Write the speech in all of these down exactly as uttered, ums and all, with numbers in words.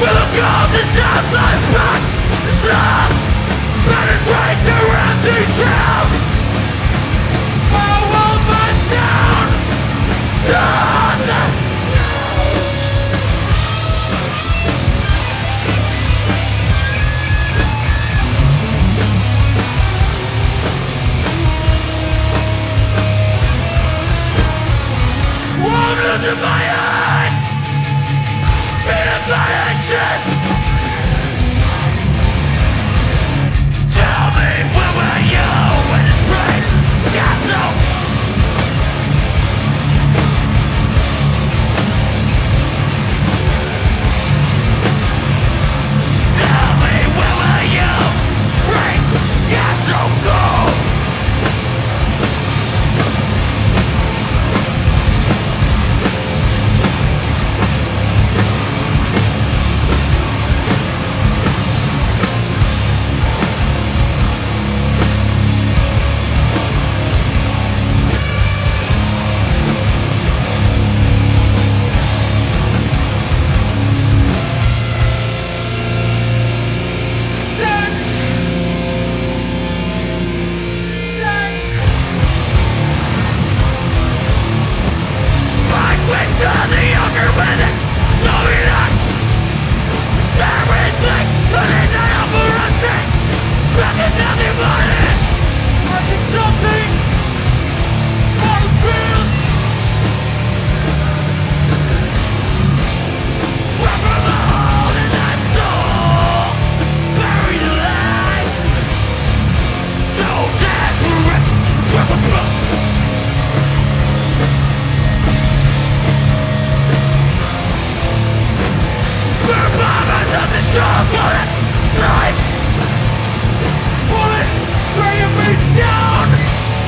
Bullet, bringing me down.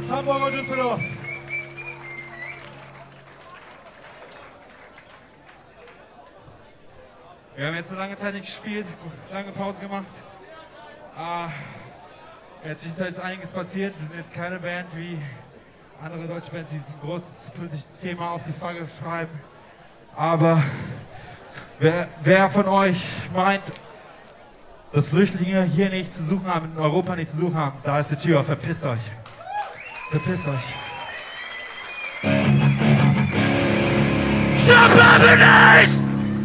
aus Hamburg und Düsseldorf. Wir haben jetzt eine lange Zeit nicht gespielt, lange Pause gemacht. Ah, jetzt ist jetzt einiges passiert. Wir sind jetzt keine Band wie andere deutsche Bands, die ein großes politisches Thema auf die Flagge schreiben. Aber wer, wer von euch meint, dass Flüchtlinge hier nichts zu suchen haben, in Europa nichts zu suchen haben, da ist die Tür, verpisst euch. Verpisst euch. Suburbanize!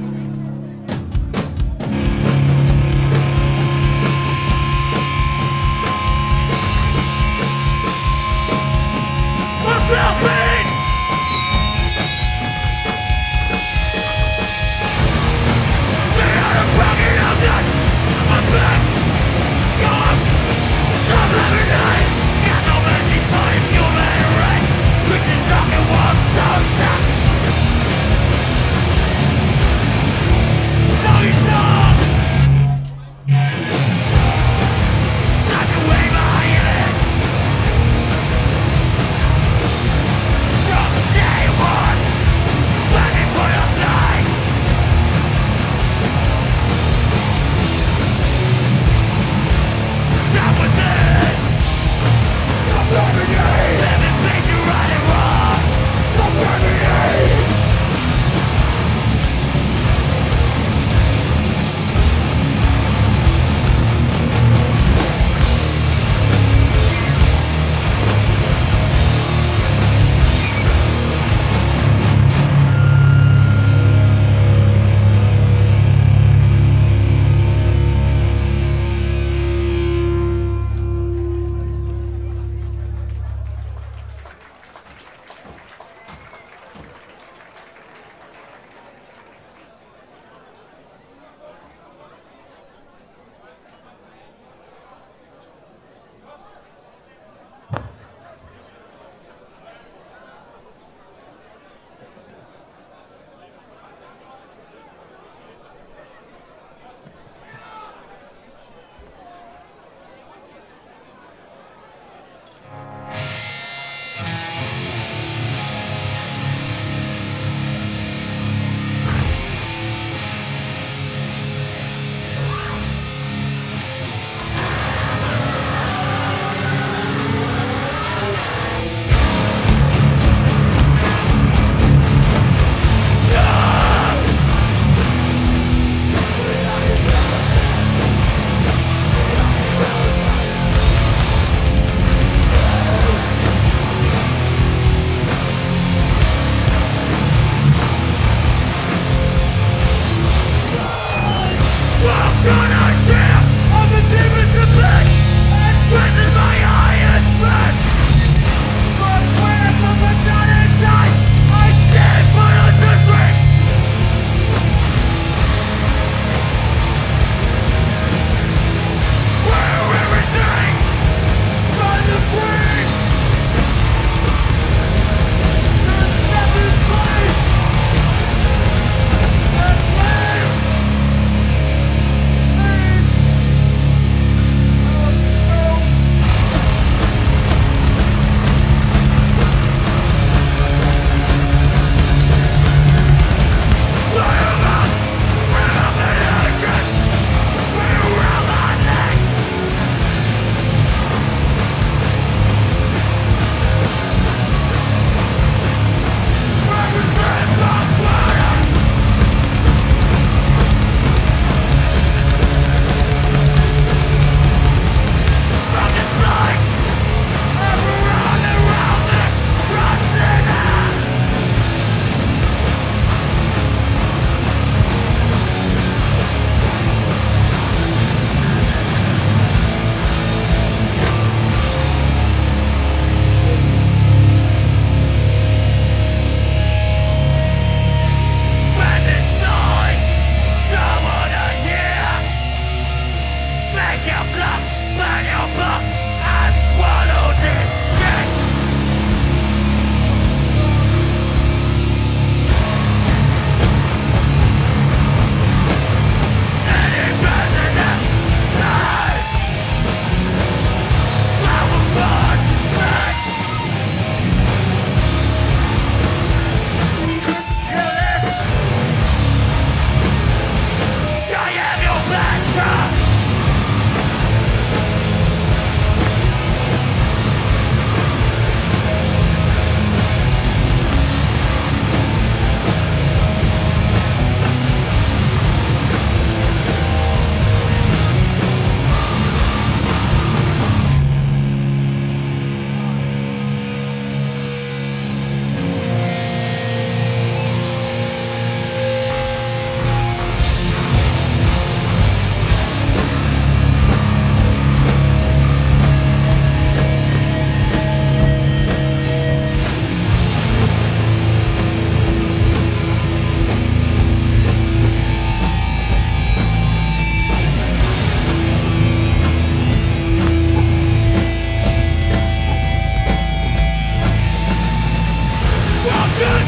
What's real pain? They are a fucking outdone. I'm back. Gone. Suburbanize! Got no mercy for his human right. Quit and talking walls, don't stop.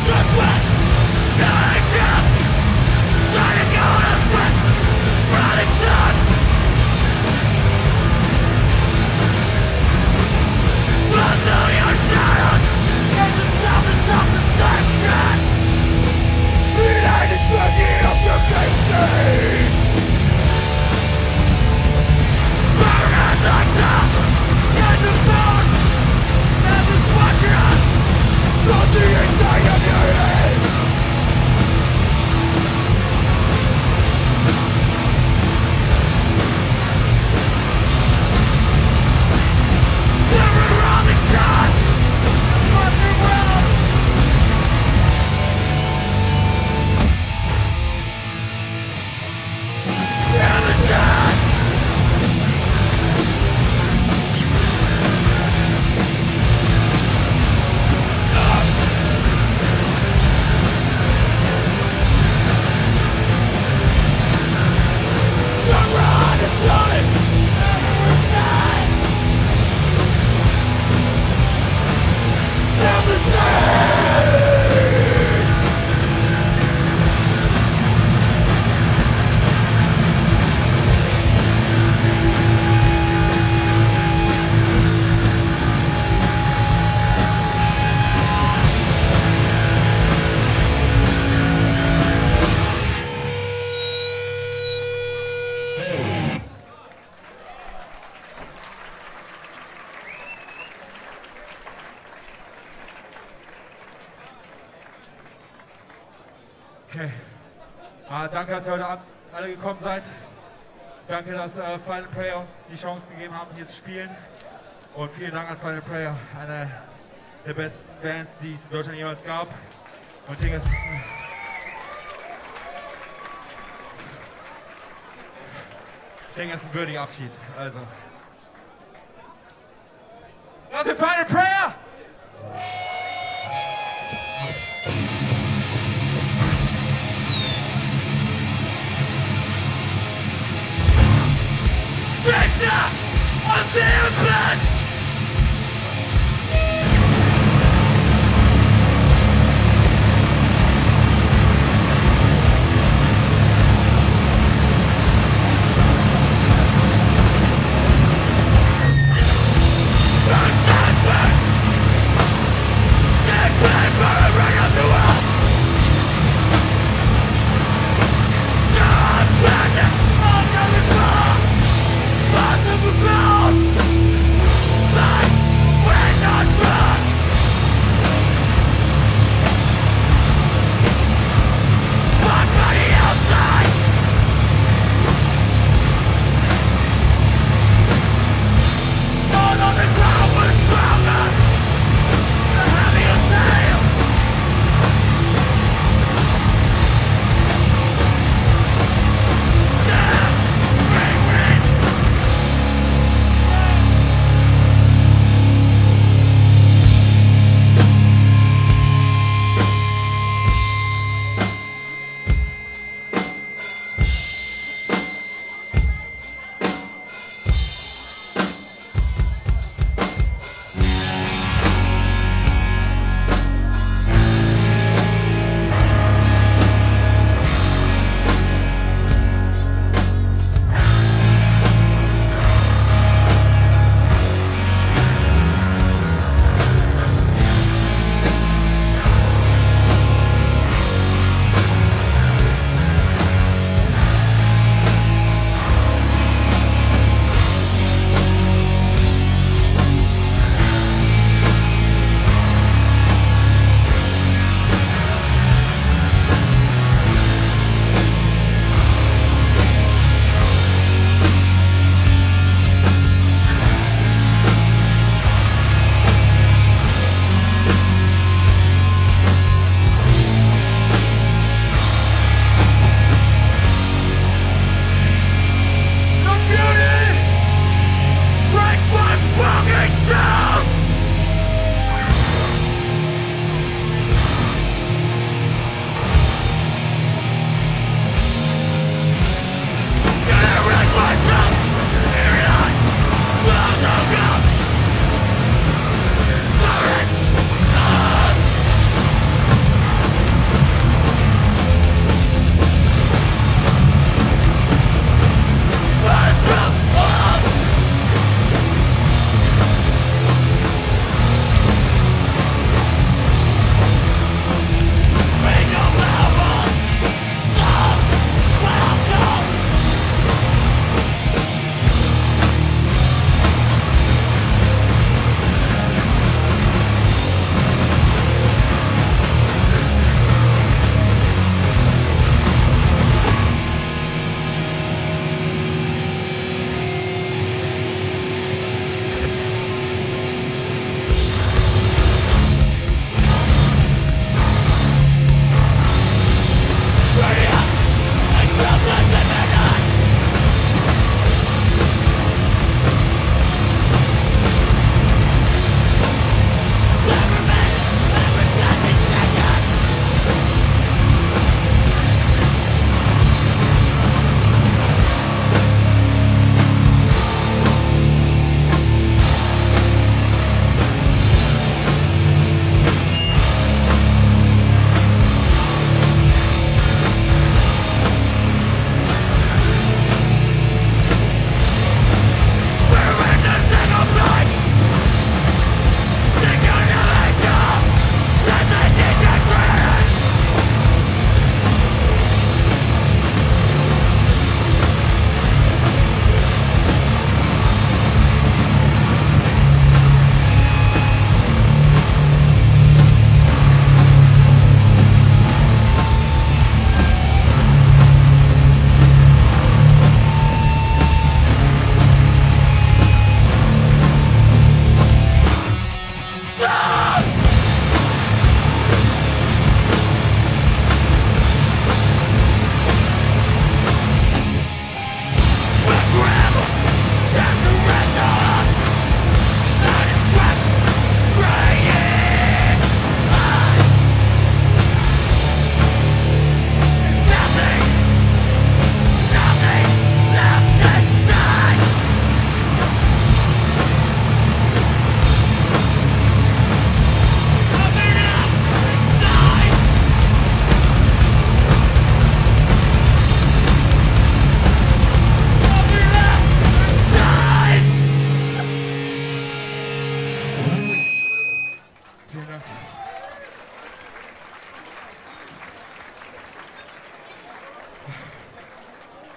Okay. Ah, danke, dass ihr heute Abend alle gekommen seid. Danke, dass äh, Final Prayer uns die Chance gegeben haben, hier zu spielen. Und vielen Dank an Final Prayer, eine der besten Bands, die es in Deutschland jemals gab. Und ich denke, es ist ein ich denke, es ist ein würdiger Abschied. Also. Das ist Final Prayer! Schwester! Und Themenplan! And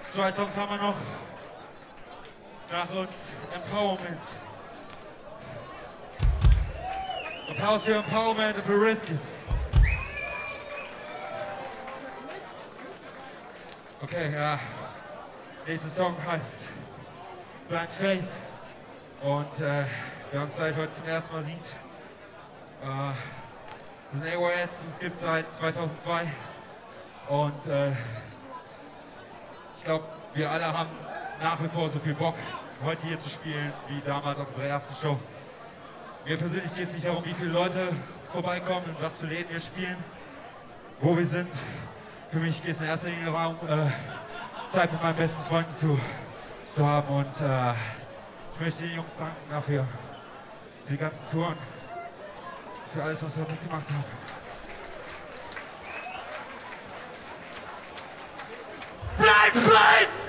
Zwei Songs haben wir noch. Nach uns Empowerment. Applaus für Empowerment und für Risky. Okay, ja. Nächster Song heißt Blind Faith. Und äh, wer uns vielleicht heute zum ersten Mal sieht, äh, das ist ein A O S, uns gibt es seit zweitausendzwei. Und äh, ich glaube, wir alle haben nach wie vor so viel Bock, heute hier zu spielen, wie damals auf unserer ersten Show. Mir persönlich geht es nicht darum, wie viele Leute vorbeikommen und was für Läden wir spielen, wo wir sind. Für mich geht es in erster Linie darum, äh, Zeit mit meinen besten Freunden zu, zu haben. Und äh, ich möchte den Jungs danken dafür, für die ganzen Touren, für alles, was wir mitgemacht haben. Blind Faith!